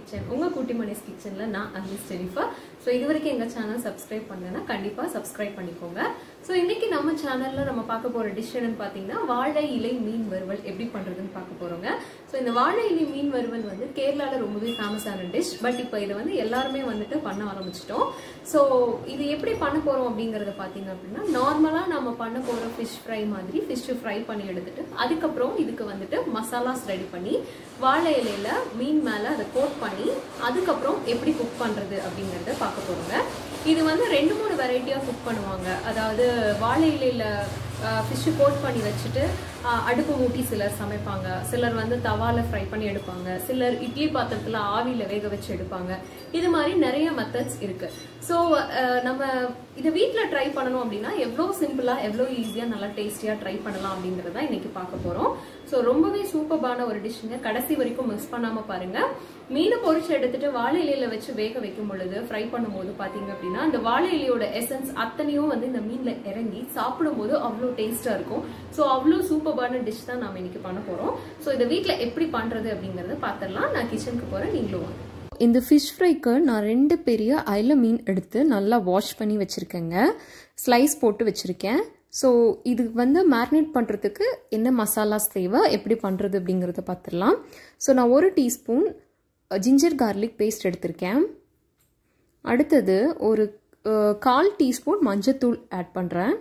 Kitchen உங்க குட்டி மணிஸ் கிச்சன்ல நான் அகிஸ் ஜெனிஃபர். ஸோ இது வரைக்கும் எங்க சேனல் சப்ஸ்கிரைப் பண்ணலன்னா கண்டிப்பா சப்ஸ்கிரைப் பண்ணிக்கோங்க. ஸோ இன்னைக்கு நம்ம சேனல்ல நம்ம பார்க்க போற டிஷ் என்னன்னு பாத்தீங்கன்னா வாழை இலை மீன் வறுவல் எப்படி பண்றதுன்னு பார்க்க போறோங்க. ஸோ இந்த வாழை இலை மீன் வறுவல் வந்து கேரளால ரொம்பவே ஃபேமஸான டிஷ். பட் இப்போ இதை வந்து எல்லாருமே வந்துட்டு பண்ண ஆரம்பிச்சிட்டோம். ஸோ இது எப்படி பண்ண போறோம் அப்படிங்கறத பாத்தீங்க அப்படின்னா நார்மலா நம்ம பண்ண போற ஃபிஷ் ஃப்ரை மாதிரி ஃபிஷ் ஃப்ரை பண்ணி எடுத்துட்டு அதுக்கப்புறம் இதுக்கு வந்துட்டு மசாலாஸ் ரெடி பண்ணி வாழை இலையில மீன் மேல அதை கோட் பண்ணி அதுக்கப்புறம் எப்படி குக் பண்றது அப்படிங்கறத பார்க்க போறோங்க. இது வந்து 2-3 வெரைட்டியா குக் பண்ணுவாங்க. அதாவது வாழை இலையில ஃபிஷ் கோட் பண்ணி வச்சுட்டு அடுப்பு மூட்டி சிலர் சமைப்பாங்க, சிலர் வந்து தவால ஃப்ரை பண்ணி எடுப்பாங்க, சிலர் இட்லி பாத்திரத்துல ஆவியில வேக வச்சு எடுப்பாங்க. இது மாதிரி நிறைய மெத்தட்ஸ் இருக்கு. ஸோ நம்ம இதை வீட்டில் ட்ரை பண்ணணும் அப்படின்னா எவ்வளோ சிம்பிளா எவ்வளோ ஈஸியா நல்லா டேஸ்டியா ட்ரை பண்ணலாம் அப்படிங்கறத இன்னைக்கு பார்க்க போறோம். ஸோ ரொம்பவே சூப்பரான ஒரு டிஷ்ஷுங்க. கடைசி வரைக்கும் மிஸ் பண்ணாம பாருங்க. மீனை பொரிச்சு எடுத்துட்டு வாழை இலையில வச்சு வேக வைக்கும் பொழுது ஃப்ரை பண்ணும் போது பாத்தீங்க அப்படின்னா அந்த வாழை இலையோட எசன்ஸ் அத்தனையும் வந்து இந்த மீன்ல இறங்கி சாப்பிடும் போது அவ்வளோ டேஸ்டா இருக்கும். ஸோ அவ்வளோ சூப்பரான டிஷ் தான் நாம இன்னைக்கு பண்ண போறோம். ஸோ இதை வீட்டுல எப்படி பண்றது அப்படிங்கறத பாத்திரலாம். நான் கிச்சனுக்கு போறேன், நீங்களும் வாங்க. இந்த ஃபிஷ் ஃப்ரைக்கு நான் 2 பெரிய அயில மீன் எடுத்து நல்லா வாஷ் பண்ணி வச்சுருக்கேங்க. ஸ்லைஸ் போட்டு வச்சுருக்கேன். ஸோ இது வந்து மேரினேட் பண்ணுறதுக்கு என்ன மசாலாஸ் தேவை, எப்படி பண்ணுறது அப்படிங்கிறத பார்த்துடலாம். ஸோ நான் 1 டீஸ்பூன் ஜிஞ்சர் கார்லிக் பேஸ்ட் எடுத்திருக்கேன். அடுத்தது ஒரு 1/4 டீஸ்பூன் மஞ்சத்தூள் ஆட் பண்ணுறேன்.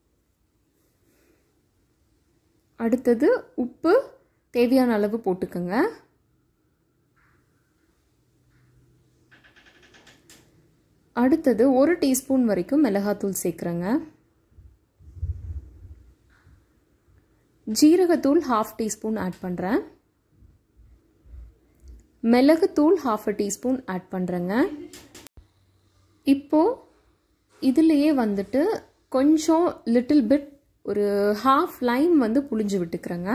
அடுத்தது உப்பு தேவையான அளவு போட்டுக்கோங்க. அடுத்தது 1 டீஸ்பூன் வரைக்கும் மிளகாத்தூள் சேர்க்குறேங்க. ஜீரகத்தூள் 1/2 டீஸ்பூன் ஆட் பண்ணுறேன். மிளகுத்தூள் 1/2 டீஸ்பூன் ஆட் பண்ணுறேங்க. இப்போ இதுலேயே வந்துட்டு கொஞ்சம் லிட்டில் பிட் ஒரு 1/2 லைம் வந்து புளிஞ்சு விட்டுக்கிறேங்க.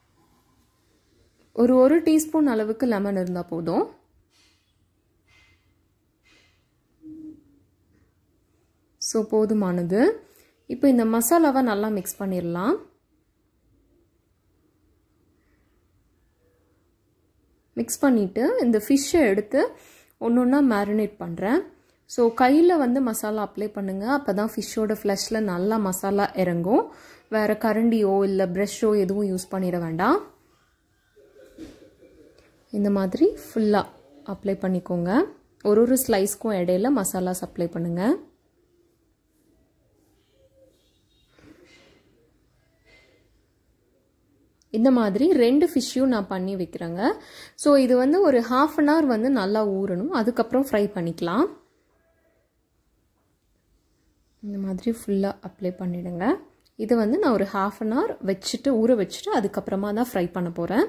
ஒரு 1 டீஸ்பூன் அளவுக்கு லெமன் இருந்தால் போதும். ஸோ போதுமானது. இப்போ இந்த மசாலாவை நல்லா மிக்ஸ் பண்ணிடலாம். மிக்ஸ் பண்ணிவிட்டு இந்த ஃபிஷ்ஷை எடுத்து ஒன்று மேரினேட் பண்ணுறேன். ஸோ கையில் வந்து மசாலா அப்ளை பண்ணுங்கள். அப்போ தான் ஃபிஷ்ஷோட ஃப்ளஷில் நல்லா மசாலா இறங்கும். வேறு கரண்டியோ இல்லை ப்ரெஷ்ஷோ எதுவும் யூஸ் பண்ணிட வேண்டாம். இந்த மாதிரி ஃபுல்லாக அப்ளை பண்ணிக்கோங்க. ஒரு ஸ்லைஸ்க்கும் இடையில மசாலாஸ் அப்ளை பண்ணுங்கள். இந்த மாதிரி 2 ஃபிஷ்ஷையும் நான் பண்ணி வைக்கிறேங்க. ஸோ இது வந்து ஒரு 1/2 அன் ஹவர் வந்து நல்லா ஊறணும். அதுக்கப்புறம் ஃப்ரை பண்ணிக்கலாம். இந்த மாதிரி ஃபுல்லாக அப்ளை பண்ணிவிடுங்க. இது வந்து நான் ஒரு 1/2 அன் ஹவர் வச்சுட்டு ஊற வச்சுட்டு அதுக்கப்புறமா தான் ஃப்ரை பண்ண போகிறேன்.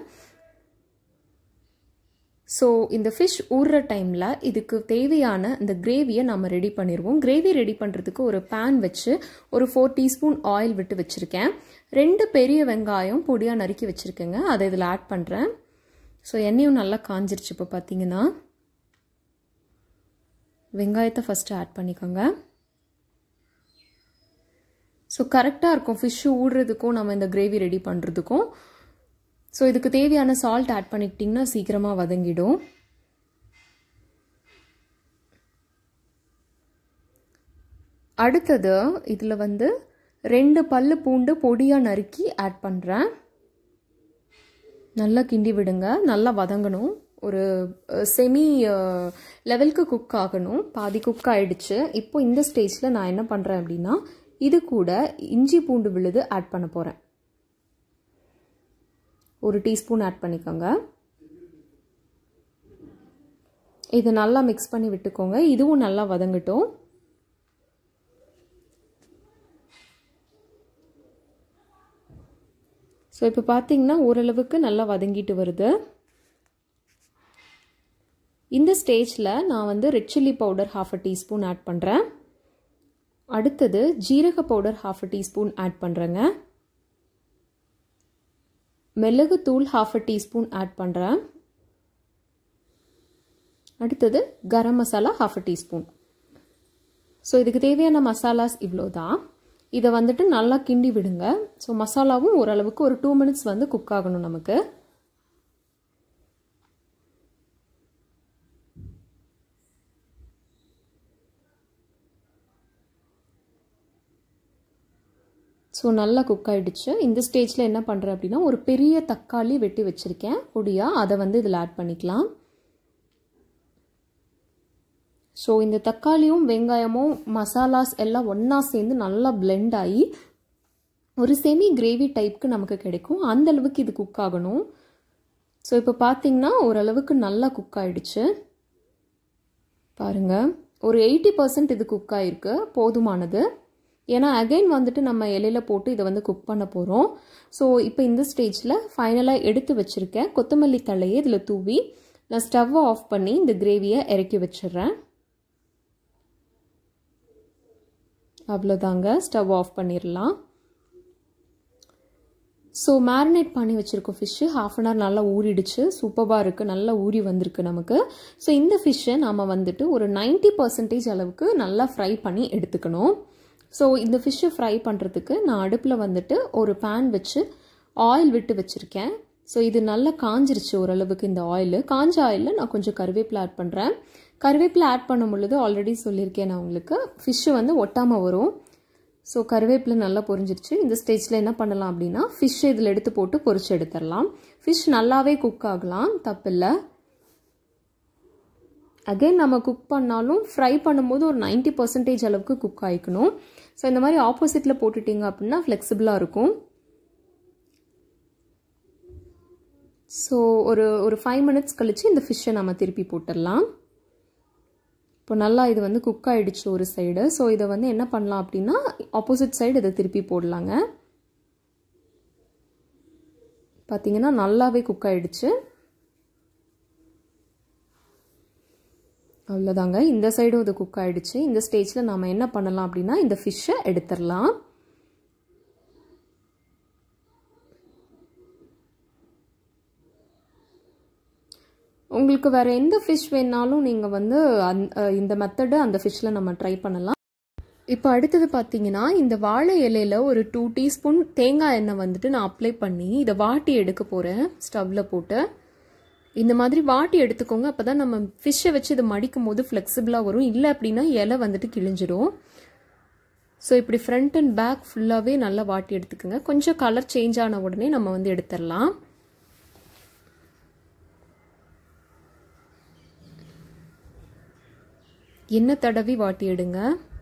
ஸோ இந்த ஃபிஷ் ஊறுற டைமில் இதுக்கு தேவையான இந்த கிரேவியை நம்ம ரெடி பண்ணிடுவோம். கிரேவி ரெடி பண்ணுறதுக்கு ஒரு பேன் வச்சு ஒரு 4 டீஸ்பூன் ஆயில் விட்டு வச்சுருக்கேன். 2 பெரிய வெங்காயம் பொடியாக நறுக்கி வச்சுருக்கேங்க. அதை இதில் ஆட் பண்ணுறேன். ஸோ எண்ணெயும் நல்லா காஞ்சிருச்சு. இப்போ பார்த்தீங்கன்னா வெங்காயத்தை ஃபஸ்ட்டு ஆட் பண்ணிக்கோங்க. ஸோ கரெக்டாக இருக்கும் ஃபிஷ்ஷு ஊடுறதுக்கும் நம்ம இந்த கிரேவி ரெடி பண்ணுறதுக்கும். ஸோ இதுக்கு தேவையான சால்ட் ஆட் பண்ணிக்கிட்டிங்கன்னா சீக்கிரமாக வதங்கிடும். அடுத்தது இதில் வந்து 2 பல்லு பூண்டு பொடியாக நறுக்கி ஆட் பண்ணுறேன். நல்லா கிண்டி விடுங்க. நல்லா வதங்கணும். ஒரு செமி லெவலுக்கு குக் ஆகணும். பாதி குக் ஆகிடுச்சு. இப்போ இந்த ஸ்டேஜில் நான் என்ன பண்ணுறேன் அப்படின்னா இது கூட இஞ்சி பூண்டு விழுது ஆட் பண்ண போகிறேன். 1 டீஸ்பூன் ஆட் பண்ணிக்கோங்க. இது நல்லா மிக்ஸ் பண்ணி விட்டுக்கோங்க. இதுவும் நல்லா வதங்கட்டும். ஸோ இப்போ பார்த்தீங்கன்னா ஓரளவுக்கு நல்லா வதங்கிட்டு வருது. இந்த ஸ்டேஜில் நான் வந்து red chilli powder 1/2 teaspoon add பண்ணுறேன். அடுத்தது ஜீரக பவுடர் 1/2 டீஸ்பூன் ஆட் பண்ணுறேங்க. மிளகுத்தூள் 1/2 டீஸ்பூன் ஆட் பண்ணுறேன். அடுத்தது கரம் மசாலா 1/2 டீஸ்பூன். ஸோ இதுக்கு தேவையான மசாலாஸ் இவ்வளோ தான். இதை வந்துட்டு நல்லா கிண்டி விடுங்க. ஸோ மசாலாவும் ஓரளவுக்கு ஒரு 2 மினிட்ஸ் வந்து குக் ஆகணும் நமக்கு. ஸோ நல்லா குக் ஆகிடுச்சு. இந்த ஸ்டேஜில் என்ன பண்ணுறேன் அப்படின்னா ஒரு பெரிய தக்காளி வெட்டி வச்சுருக்கேன் பொடியாக, அதை வந்து இதில் ஆட் பண்ணிக்கலாம். ஸோ இந்த தக்காளியும் வெங்காயமும் மசாலாஸ் எல்லாம் ஒன்றா சேர்ந்து நல்லா பிளெண்ட் ஆகி ஒரு செமி கிரேவி டைப்புக்கு நமக்கு கிடைக்கும். அந்தளவுக்கு இது குக் ஆகணும். ஸோ இப்போ பார்த்தீங்கன்னா ஓரளவுக்கு நல்லா குக் ஆகிடுச்சு பாருங்கள். ஒரு 80% இது குக் ஆகிருக்கு, போதுமானது. ஏன்னா அகைன் வந்துட்டு நம்ம இலையில் போட்டு இதை வந்து குக் பண்ண போகிறோம். ஸோ இப்போ இந்த ஸ்டேஜில் ஃபைனலாக எடுத்து வச்சுருக்கேன் கொத்தமல்லி தழையை இதில் தூவி நான் ஸ்டவ்வை ஆஃப் பண்ணி இந்த கிரேவியை இறக்கி வச்சிடுறேன். அவ்வளோதாங்க, ஸ்டவ் ஆஃப் பண்ணிடலாம். ஸோ மேரினேட் பண்ணி வச்சுருக்கோம் ஃபிஷ்ஷு. ½ அன் ஹவர் நல்லா ஊறிடுச்சு, சூப்பராக இருக்குது, நல்லா ஊறி வந்திருக்கு நமக்கு. ஸோ இந்த ஃபிஷ்ஷை நாம் வந்துட்டு ஒரு 90% அளவுக்கு நல்லா ஃப்ரை பண்ணி எடுத்துக்கணும். ஸோ இந்த ஃபிஷ்ஷை ஃப்ரை பண்ணுறதுக்கு நான் அடுப்பில் வந்துட்டு ஒரு பேன் வச்சு ஆயில் விட்டு வச்சுருக்கேன். ஸோ இது நல்லா காஞ்சிருச்சு ஓரளவுக்கு. இந்த ஆயில் காஞ்ச ஆயிலில் நான் கொஞ்சம் கருவேப்பிலை ஆட் பண்ணுறேன். கருவேப்பிலை ஆட் பண்ணும் பொழுது ஆல்ரெடி சொல்லியிருக்கேன் நான் உங்களுக்கு, ஃபிஷ்ஷு வந்து ஒட்டாமல் வரும். ஸோ கருவேப்பிலை நல்லா பொரிஞ்சிருச்சு. இந்த ஸ்டேஜில் என்ன பண்ணலாம் அப்படின்னா ஃபிஷ்ஷை இதில் எடுத்து போட்டு பொரிச்சு எடுத்துடலாம். ஃபிஷ் நல்லாவே குக் ஆகலாம், தப்பில்லை. அகைன் நம்ம குக் பண்ணாலும் ஃப்ரை பண்ணும்போது ஒரு 90% அளவுக்கு குக் ஆகிக்கணும். ஸோ இந்த மாதிரி ஆப்போசிட்டில் போட்டுட்டிங்க அப்படின்னா ஃப்ளெக்சிபிளாக இருக்கும். ஸோ ஒரு 5 மினிட்ஸ் கழித்து இந்த ஃபிஷ்ஷை நம்ம திருப்பி போட்டுடலாம். இப்போ நல்லா இது வந்து குக் ஆகிடுச்சு ஒரு சைடு. ஸோ இதை வந்து என்ன பண்ணலாம் அப்படின்னா ஆப்போசிட் சைடு இதை திருப்பி போடலாங்க. பார்த்தீங்கன்னா நல்லாவே குக் ஆகிடுச்சு. அவ்வளோதாங்க, இந்த சைடும் இது குக் ஆகிடுச்சு. இந்த ஸ்டேஜில் நாம் என்ன பண்ணலாம் அப்படின்னா இந்த ஃபிஷ்ஷை எடுத்துடலாம். உங்களுக்கு வேறு எந்த ஃபிஷ் வேணாலும் நீங்கள் வந்து இந்த மெத்தடு அந்த ஃபிஷ்ஷில் நம்ம ட்ரை பண்ணலாம். இப்போ அடுத்தது பார்த்தீங்கன்னா இந்த வாழை இலையில் ஒரு 2 டீஸ்பூன் தேங்காய் எண்ணெய் வந்துட்டு நான் அப்ளை பண்ணி இதை வாட்டி எடுக்க போகிறேன் ஸ்டவ்வில் போட்டு. இந்த மாதிரி வாட்டி எடுத்துக்கோங்க, அப்போ தான் நம்ம ஃபிஷ்ஷை வச்சு இதை மடிக்கும் போது ஃப்ளெக்சிபிளாக வரும். இல்லை அப்படின்னா இலை வந்துட்டு கிழிஞ்சிடும். ஸோ இப்படி ஃப்ரண்ட் அண்ட் பேக் ஃபுல்லாகவே நல்லா வாட்டி எடுத்துக்கோங்க. கொஞ்சம் கலர் சேஞ்ச் ஆன உடனே நம்ம வந்து எடுத்துடலாம். எண்ணெய் தடவி வாட்டி எடுங்க.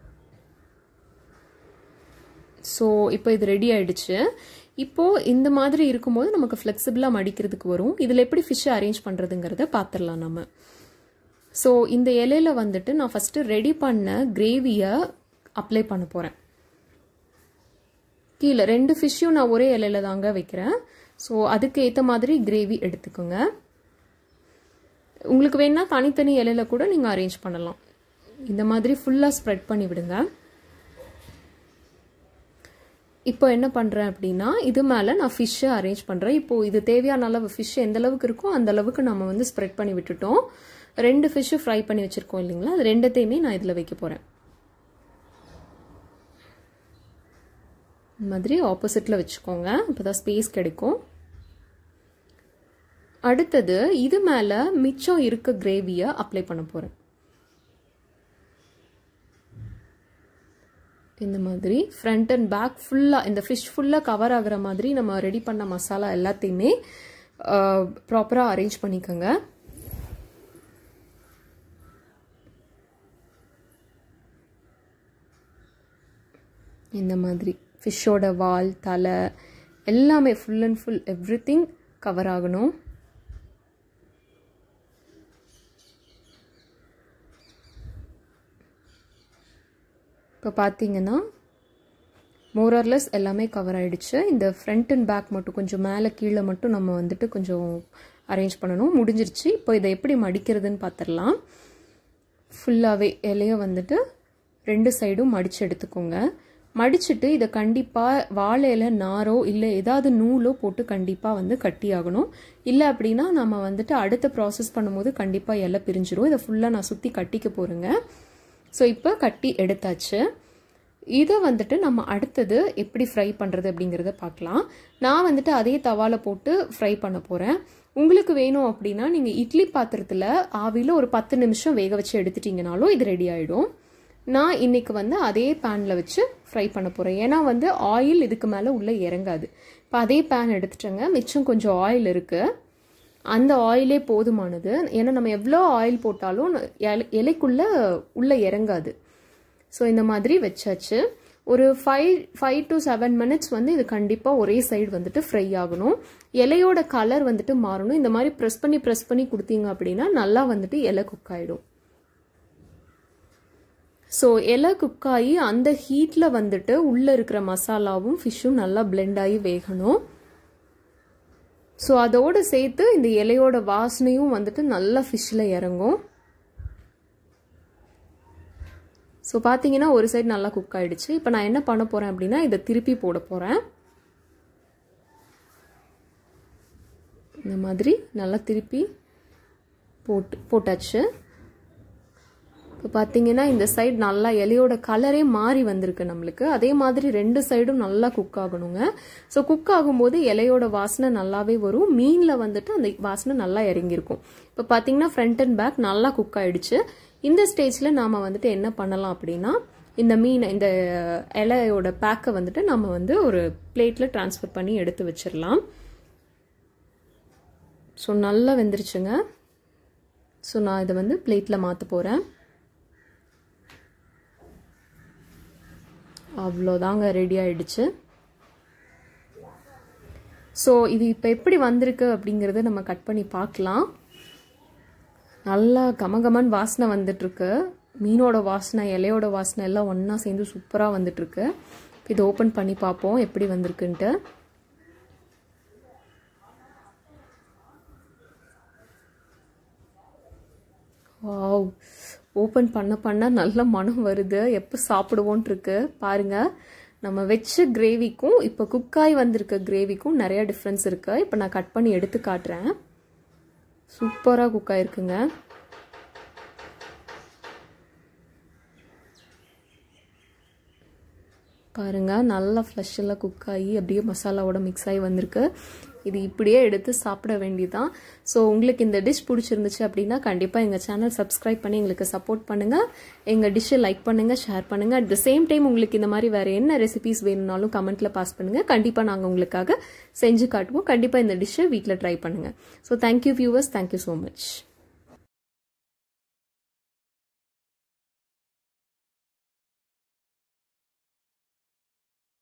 ஸோ இப்போ இது ரெடி ஆயிடுச்சு. இப்போது இந்த மாதிரி இருக்கும்போது நமக்கு ஃப்ளெக்சிபிளாக மடிக்கிறதுக்கு வரும். இதில் எப்படி ஃபிஷ்ஷை அரேஞ்ச் பண்ணுறதுங்கிறத பார்த்துடலாம் நம்ம. ஸோ இந்த இலையில் வந்துட்டு நான் ஃபஸ்ட்டு ரெடி பண்ண கிரேவியை அப்ளை பண்ண போகிறேன். கீழே 2 ஃபிஷ்ஷையும் நான் ஒரே இலையில் தாங்க வைக்கிறேன். ஸோ அதுக்கு ஏற்ற மாதிரி கிரேவி எடுத்துக்கோங்க. உங்களுக்கு வேணா தனித்தனி இலையில் கூட நீங்கள் அரேஞ்ச் பண்ணலாம். இந்த மாதிரி ஃபுல்லாக ஸ்ப்ரெட் பண்ணி விடுங்க. இப்போ என்ன பண்ணுறேன் அப்படின்னா இது மேலே நான் ஃபிஷ்ஷை அரேஞ்ச் பண்ணுறேன். இப்போது இது தேவையான அளவு ஃபிஷ் எந்த அளவுக்கு இருக்கோ அந்த அளவுக்கு நம்ம வந்து ஸ்ப்ரெட் பண்ணி விட்டுட்டோம். 2 ஃபிஷ்ஷு ஃப்ரை பண்ணி வச்சுருக்கோம் இல்லைங்களா, அது 2த்தையுமே நான் இதில் வைக்க போகிறேன். இந்த மாதிரி ஆப்போசிட்டில் வச்சுக்கோங்க, அப்போ தான் ஸ்பேஸ் கிடைக்கும். அடுத்தது இது மேலே மிச்சம் இருக்க கிரேவியை அப்ளை பண்ண போகிறேன். இந்த மாதிரி ஃப்ரண்ட் அண்ட் பேக் ஃபுல்லாக இந்த ஃபிஷ் ஃபுல்லாக கவர் ஆகிற மாதிரி நம்ம ரெடி பண்ண மசாலா எல்லாத்தையுமே ப்ராப்பராக அரேஞ்ச் பண்ணிக்கோங்க. இந்த மாதிரி ஃபிஷ்ஷோட வால், தலை எல்லாமே full and full everything cover ஆகணும். இப்போ பார்த்தீங்கன்னா மோரர்லெஸ் எல்லாமே கவர் ஆகிடுச்சு. இந்த ஃப்ரண்ட் அண்ட் பேக் மட்டும் கொஞ்சம் மேலே கீழே மட்டும் நம்ம வந்துட்டு கொஞ்சம் அரேஞ்ச் பண்ணணும். முடிஞ்சிருச்சு. இப்போ இதை எப்படி மடிக்கிறதுன்னு பார்த்துடலாம். ஃபுல்லாகவே இலையை வந்துட்டு 2 சைடும் மடித்து எடுத்துக்கோங்க. மடிச்சுட்டு இதை கண்டிப்பாக வாழையில நாரோ இல்லை ஏதாவது நூலோ போட்டு கண்டிப்பாக வந்து கட்டி ஆகணும். இல்லை அப்படின்னா நம்ம வந்துட்டு அடுத்த ப்ராசஸ் பண்ணும்போது கண்டிப்பாக இலை பிரிஞ்சிடும். இதை ஃபுல்லாக நான் சுற்றி கட்டிக்க போகிறேங்க. ஸோ இப்போ கட்டி எடுத்தாச்சு. இதை வந்துட்டு நம்ம அடுத்தது எப்படி ஃப்ரை பண்ணுறது அப்படிங்கிறத பார்க்கலாம். நான் வந்துட்டு அதே தவாவில் போட்டு ஃப்ரை பண்ண போகிறேன். உங்களுக்கு வேணும் அப்படின்னா நீங்கள் இட்லி பாத்திரத்தில் ஆவியில் ஒரு 10 நிமிஷம் வேக வச்சு எடுத்துட்டிங்கனாலும் இது ரெடி ஆகிடும். நான் இன்னைக்கு வந்து அதே பேனில் வச்சு ஃப்ரை பண்ண போகிறேன். ஏன்னா வந்து ஆயில் இதுக்கு மேலே உள்ளே இறங்காது. இப்போ அதே பேன் எடுத்துட்டேங்க. மிச்சம் கொஞ்சம் ஆயில் இருக்குது. அந்த ஆயிலே போதுமானது. ஏன்னா நம்ம எவ்வளோ ஆயில் போட்டாலும் இலைக்குள்ளே உள்ளே இறங்காது. ஸோ இந்த மாதிரி வச்சாச்சு. ஒரு 5 to 7 minutes வந்து இது கண்டிப்பாக ஒரே சைடு வந்துட்டு ஃப்ரை ஆகணும். இலையோட கலர் வந்துட்டு மாறணும். இந்த மாதிரி ப்ரெஸ் பண்ணி கொடுத்தீங்க அப்படின்னா நல்லா வந்துட்டு இலை குக் ஆகிடும். ஸோ இலை குக் ஆகி அந்த ஹீட்டில் வந்துட்டு உள்ளே இருக்கிற மசாலாவும் ஃபிஷ்ஷும் நல்லா பிளெண்ட் ஆகி வேகணும். ஸோ அதோடு சேர்த்து இந்த இலையோட வாசனையும் வந்துட்டு நல்லா ஃபிஷ்ஷில் இறங்கும். ஸோ பார்த்தீங்கன்னா ஒரு சைடு நல்லா குக் ஆகிடுச்சு. இப்போ நான் என்ன பண்ண போகிறேன் அப்படின்னா இதை திருப்பி போட போகிறேன். இந்த மாதிரி நல்லா திருப்பி போட்டாச்சு. இப்போ பார்த்தீங்கன்னா இந்த சைடு நல்லா இலையோட கலரே மாறி வந்திருக்கு நம்மளுக்கு. அதே மாதிரி 2 சைடும் நல்லா குக் ஆகணுங்க. ஸோ குக் ஆகும்போது இலையோட வாசனை நல்லாவே வரும். மீனில் வந்துட்டு அந்த வாசனை நல்லா இறங்கியிருக்கும். இப்போ பார்த்தீங்கன்னா ஃப்ரண்ட் அண்ட் பேக் நல்லா குக் ஆகிடுச்சு. இந்த ஸ்டேஜில் நாம் வந்துட்டு என்ன பண்ணலாம் அப்படின்னா இந்த இந்த இலையோட பேக்கை வந்துட்டு நம்ம வந்து ஒரு பிளேட்டில் ட்ரான்ஸ்ஃபர் பண்ணி எடுத்து வச்சிடலாம். ஸோ நல்லா வெந்துருச்சுங்க. ஸோ நான் இதை வந்து பிளேட்டில் மாற்ற போகிறேன். அவ்வளோதாங்க, ரெடி ஆயிடுச்சு. ஸோ இது இப்போ எப்படி வந்திருக்கு அப்படிங்கிறத நம்ம கட் பண்ணி பார்க்கலாம். நல்லா கமகமன் வாசனை வந்துட்டுருக்கு. மீனோட வாசனை, இலையோட வாசனை எல்லாம் ஒன்றா சேர்ந்து சூப்பராக வந்துட்டுருக்கு. இதை ஓப்பன் பண்ணி பார்ப்போம் எப்படி வந்திருக்குன்ட்டு. வாவ், ஓப்பன் பண்ண நல்ல மனம் வருது. எப்போ சாப்பிடுவோன்ட்டு இருக்கு பாருங்க. நம்ம வச்ச கிரேவிக்கும் இப்போ குக்காய் வந்திருக்க கிரேவிக்கும் நிறைய டிஃப்ரென்ஸ் இருக்கு. இப்போ நான் கட் பண்ணி எடுத்து காட்டுறேன். சூப்பராக குக் ஆயிருக்குங்க. பாருங்க, நல்லா ஃப்ளஷ் எல்லாம் குக் ஆகி அப்படியே மசாலாவோட மிக்ஸ் ஆகி வந்திருக்கு. இது இப்படியே எடுத்து சாப்பிட வேண்டியதான். ஸோ உங்களுக்கு இந்த டிஷ் பிடிச்சிருந்துச்சு அப்படின்னா கண்டிப்பாக எங்கள் சேனல் சப்ஸ்கிரைப் பண்ணி எங்களுக்கு சப்போர்ட் பண்ணுங்கள். எங்கள் டிஷ்ஷை லைக் பண்ணுங்கள், ஷேர் பண்ணுங்கள். அட் த சேம் டைம் உங்களுக்கு இந்த மாதிரி வேறு என்ன ரெசிபிஸ் வேணும்னாலும் கமெண்ட்டில் பாஸ் பண்ணுங்கள். கண்டிப்பாக நாங்கள் உங்களுக்காக செஞ்சு காட்டுவோம். கண்டிப்பாக இந்த டிஷ்ஷை வீட்டில் ட்ரை பண்ணுங்கள். So thank you viewers, thank you so much.